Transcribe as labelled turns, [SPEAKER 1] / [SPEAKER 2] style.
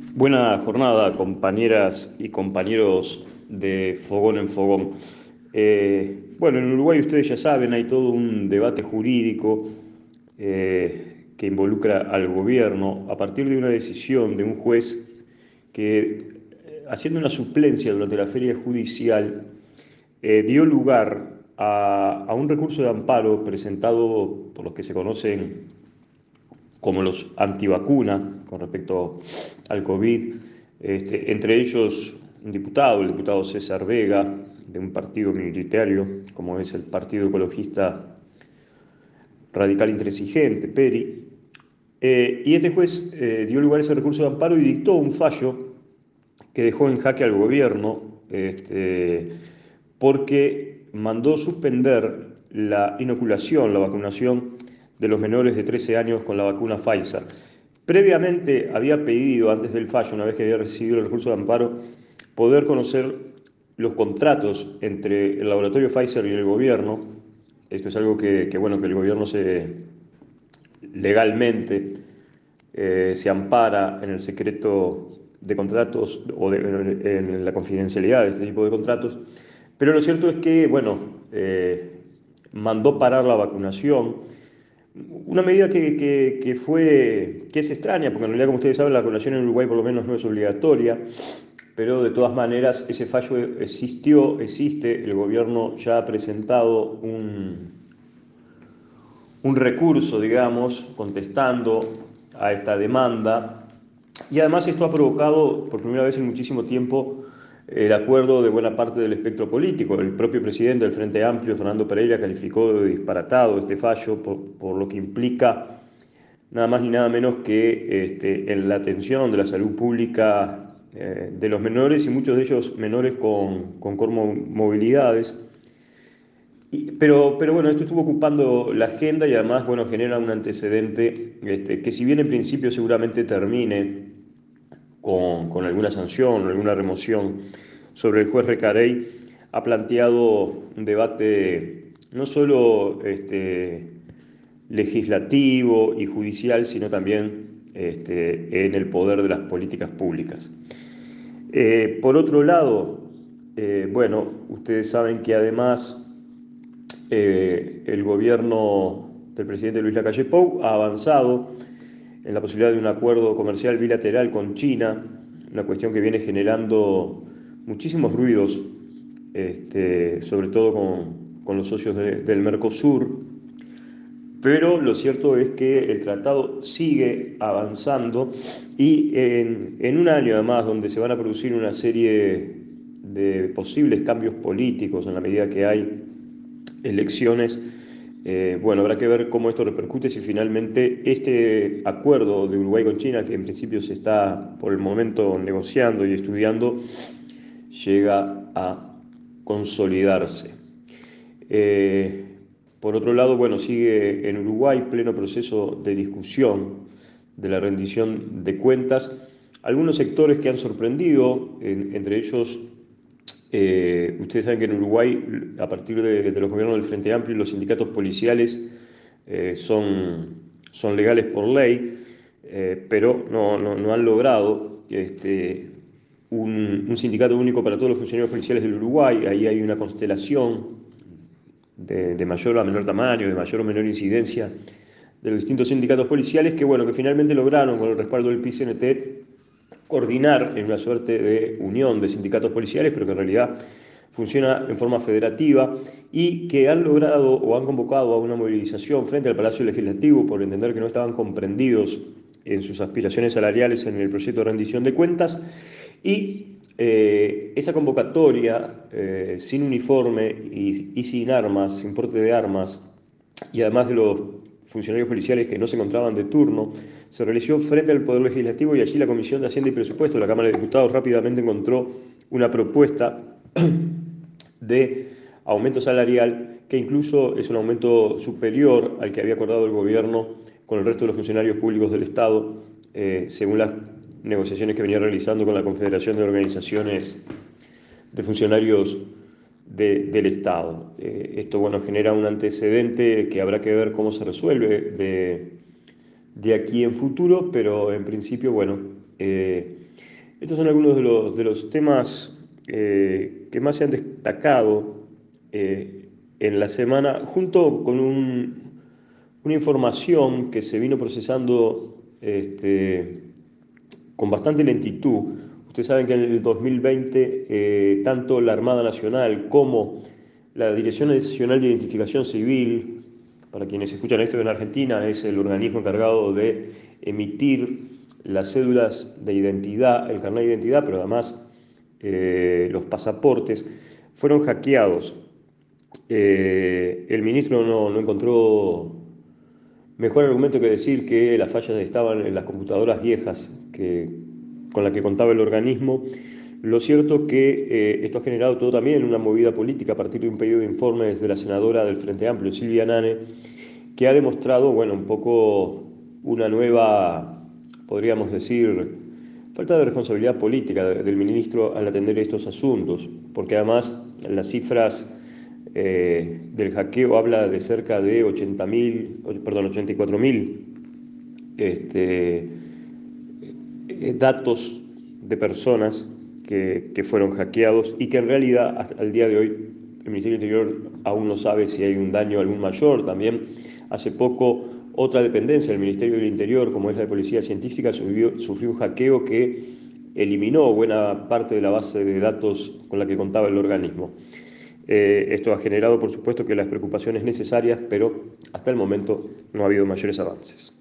[SPEAKER 1] Buena jornada, compañeras y compañeros de Fogón en Fogón. Bueno, en Uruguay ustedes ya saben, hay todo un debate jurídico que involucra al gobierno a partir de una decisión de un juez que, haciendo una suplencia durante la feria judicial, dio lugar a un recurso de amparo presentado por los que se conocen como los antivacunas con respecto al COVID, entre ellos un diputado, el diputado César Vega, de un partido minoritario, como es el Partido Ecologista Radical Intransigente, PERI, y este juez dio lugar a ese recurso de amparo y dictó un fallo que dejó en jaque al gobierno, porque mandó suspender la inoculación, la vacunación de los menores de 13 años con la vacuna Pfizer. Previamente había pedido, antes del fallo, una vez que había recibido el recurso de amparo, poder conocer los contratos entre el laboratorio Pfizer y el gobierno. Esto es algo bueno, que el gobierno legalmente se ampara en el secreto de contratos o en la confidencialidad de este tipo de contratos. Pero lo cierto es que, bueno, mandó parar la vacunación. Una medida que es extraña, porque en realidad, como ustedes saben, la vacunación en Uruguay por lo menos no es obligatoria, pero de todas maneras ese fallo existe, el gobierno ya ha presentado un recurso, digamos, contestando a esta demanda. Y además esto ha provocado por primera vez en muchísimo tiempo el acuerdo de buena parte del espectro político. El propio presidente del Frente Amplio, Fernando Pereira, calificó de disparatado este fallo por lo que implica nada más ni nada menos que en la atención de la salud pública de los menores, y muchos de ellos menores con comorbilidades. Pero bueno, esto estuvo ocupando la agenda y además, bueno, genera un antecedente que, si bien en principio seguramente termine con alguna sanción o alguna remoción sobre el juez Recarey, ha planteado un debate no solo legislativo y judicial, sino también en el poder de las políticas públicas. Por otro lado, bueno, ustedes saben que además el gobierno del presidente Luis Lacalle Pou ha avanzado en la posibilidad de un acuerdo comercial bilateral con China, una cuestión que viene generando muchísimos ruidos, sobre todo con los socios del Mercosur, pero lo cierto es que el tratado sigue avanzando y en un año además donde se van a producir una serie de posibles cambios políticos en la medida que hay elecciones. Bueno, habrá que ver cómo esto repercute, si finalmente este acuerdo de Uruguay con China, que en principio se está por el momento negociando y estudiando, llega a consolidarse. Eh, por otro lado, bueno, sigue en Uruguay pleno proceso de discusión de la rendición de cuentas. Algunos sectores que han sorprendido, entre ellos, ustedes saben que en Uruguay, a partir de los gobiernos del Frente Amplio, los sindicatos policiales son legales por ley, pero no han logrado un sindicato único para todos los funcionarios policiales del Uruguay. Ahí hay una constelación de mayor a menor tamaño, de mayor o menor incidencia de los distintos sindicatos policiales que, bueno, que finalmente lograron, con el respaldo del PICNT, coordinar en una suerte de unión de sindicatos policiales, pero que en realidad funciona en forma federativa, y que han logrado o han convocado a una movilización frente al Palacio Legislativo por entender que no estaban comprendidos en sus aspiraciones salariales en el proyecto de rendición de cuentas. Y esa convocatoria, sin uniforme y sin armas, sin porte de armas, y además de los funcionarios policiales que no se encontraban de turno, se realizó frente al Poder Legislativo, y allí la Comisión de Hacienda y Presupuesto de la Cámara de Diputados rápidamente encontró una propuesta de aumento salarial que incluso es un aumento superior al que había acordado el gobierno con el resto de los funcionarios públicos del Estado, según las negociaciones que venía realizando con la Confederación de Organizaciones de Funcionarios del Estado. Esto, bueno, genera un antecedente que habrá que ver cómo se resuelve de aquí en futuro, pero en principio, bueno, Estos son algunos de los temas que más se han destacado en la semana, junto con una información que se vino procesando con bastante lentitud. Ustedes saben que en el 2020 tanto la Armada Nacional como la Dirección Nacional de Identificación Civil, para quienes escuchan esto en Argentina, es el organismo encargado de emitir las cédulas de identidad, el carnet de identidad, pero además los pasaportes, fueron hackeados. El ministro no encontró mejor argumento que decir que las fallas estaban en las computadoras viejas con las que contaba el organismo. Lo cierto que esto ha generado todo también una movida política a partir de un pedido de informes de la senadora del Frente Amplio, Silvia Nane, que ha demostrado, bueno, un poco una nueva, podríamos decir, falta de responsabilidad política del ministro al atender estos asuntos, porque además las cifras del hackeo habla de cerca de 84.000 datos de personas que fueron hackeados y que en realidad hasta el día de hoy el Ministerio del Interior aún no sabe si hay un daño algún mayor. También hace poco otra dependencia del Ministerio del Interior, como es la de Policía Científica, sufrió un hackeo que eliminó buena parte de la base de datos con la que contaba el organismo. Esto ha generado, por supuesto, que las preocupaciones necesarias, pero hasta el momento no ha habido mayores avances.